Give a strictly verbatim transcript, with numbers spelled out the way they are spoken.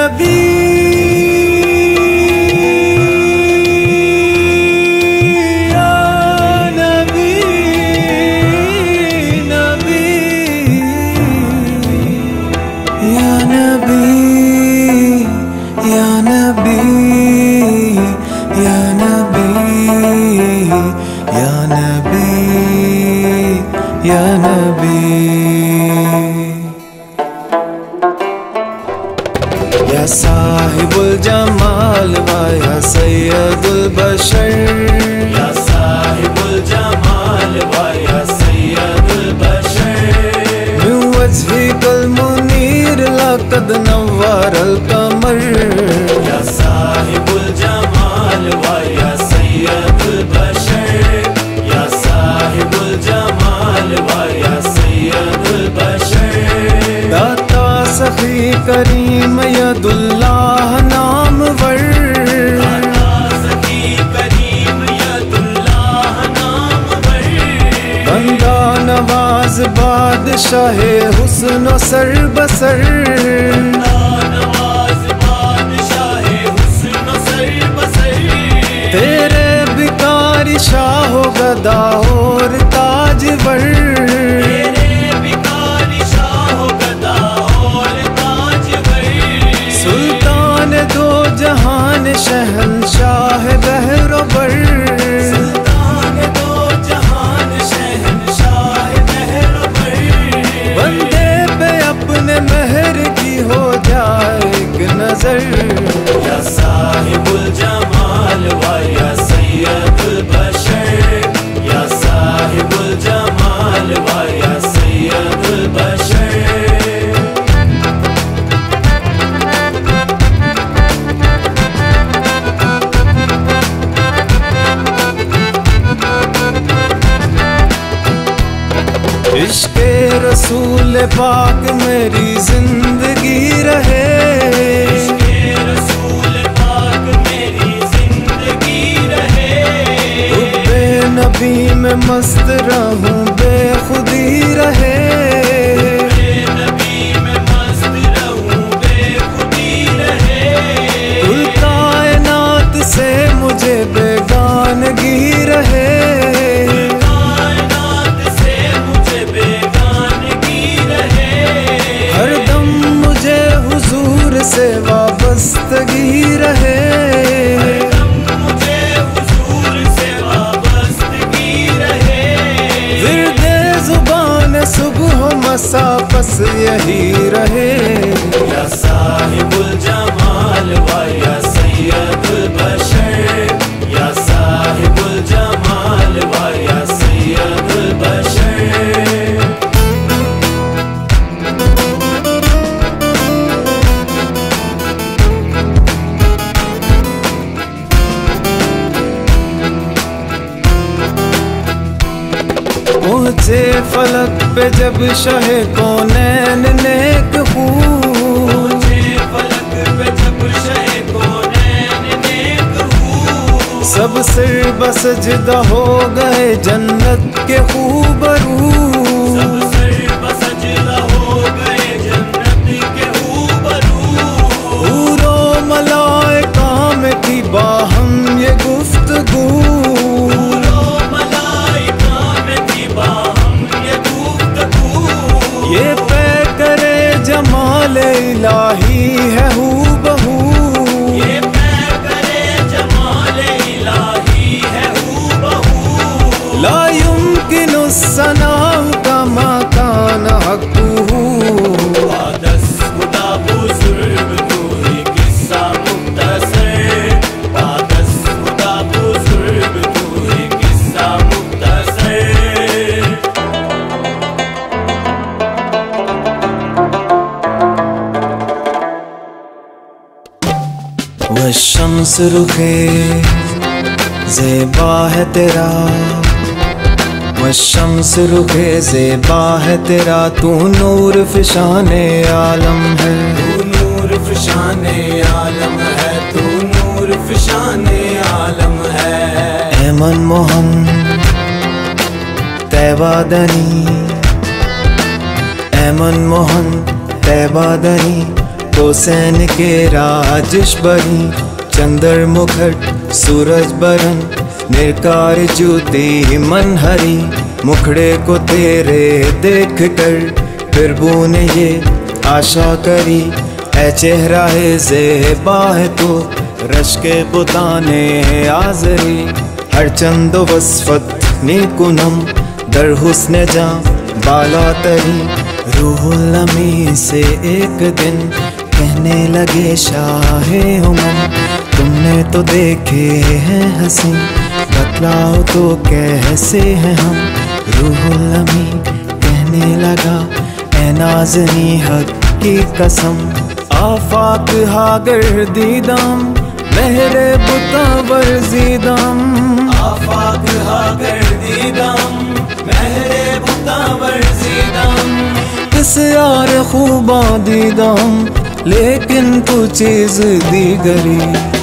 नबी या नबी या साहिबुल जमाल व या सैयदुल बशर या साहिबुल जमाल व या सैयदुल बशर मिन वजहिकल मुनीर लक़द नव्वरल कमर या साहिबुल जमाल व या सैयदुल बशर या साहिबुल जमाल व या सैयदुल बशर दाता सखी करीम यदुल्लाह नामवर दाता सखी करीम यदुल्लाह नामवर बंदा नवाज बादशाह हुस्न सर बसर बंदा नवाज बादशाह हुस्न सर बसर तेरे भिखारी शाह गदा और ताजवर तेरे भिखारी शाह गदा और ताजवर सुल्तान दो जहान शहंशाह बहरोबर सुल्तान दो जहान शहंशाह बहरोबर बंदे पे अपने मेहर की हो जाए एक नजर या साहिबुल जमाल व या सैयदुल बशर या साहिबुल जमाल व या सैयदुल बशर इश्क़े रसूल पाक मेरी जिंदगी रहे इश्क़े रसूल पाक मेरी जिंदगी रहे हुब्बे नबी में मस्त रहूं बेखुदी रहे हुब्बे नबी में मस्त रहूं बेखुदी रहे कुल कायनात से मुझे बेगानगी रहे से वाबस्तगी रहे मुझे हुजूर से वाबस्तगी रहे विर्दे जुबान सुबह मसा बस यही रहे या साहिबुल जमाल व या सैयदुल बशर या साहिबुल जमाल व या सैयदुल बशर पहुँचे फलक पे जब शाहे कौनैन नेक पहुँचे फलक पे जब शाहे कौनैन नेक सब सिर बसजदा हो गए जन्नत के खूबरू सब सिर बसजदा हो गए जन्नत के खूबरू हूरो मलाइका में थी बाहम ये गुफ्तगू ये पे करे जमाल इलाही है हू बहू ये पे करे जमाल इलाही है हू बहू ला युमकिनु सनाउ कमा कान हक़्क़ुहू बादस खुदा बुज़ुर्ग तू ही किस्सा मुख्तसर बादस खुदा बुज़ुर्ग तू ही किस्सा मुख्तसर वह शम्स रुखे ज़ेबा है तेरा वह शम्स रुखे ज़ेबा है तेरा तू नूर फ़िशाने आलम है तू नूर फ़िशाने आलम है तू नूर फ़िशाने आलम है ऐ मनमोहन तैबादनी ऐ मनमोहन तैबादनी तो सैन के राजिश बरी, चंद्र मुखट सूरज बरन, निर्कार जूती मन हरी, मुखड़े को तेरे देख कर फिर ने ये आशा करी, ऐ चेहरा है ज़ेबा है तो रश के बुताने आज़री, हर चंदो वस्फत नीकुनम दर हुस्न जा बाला तरी, रूहुल अमी से एक दिन कहने लगे शाहे उमम, तुमने तो देखे हैं हसीन, बतलाओ तो कैसे हैं हम। रूहुल अमी कहने लगा ऐ नाज़नी हक की कसम, आफाक हागर दीदम मेहरे बुता वर्जीदम, आफाक हागर दीदम मेहरे बुता वर्जीदम, किस यार खूबा दीदम लेकिन तू चीज दीगरी।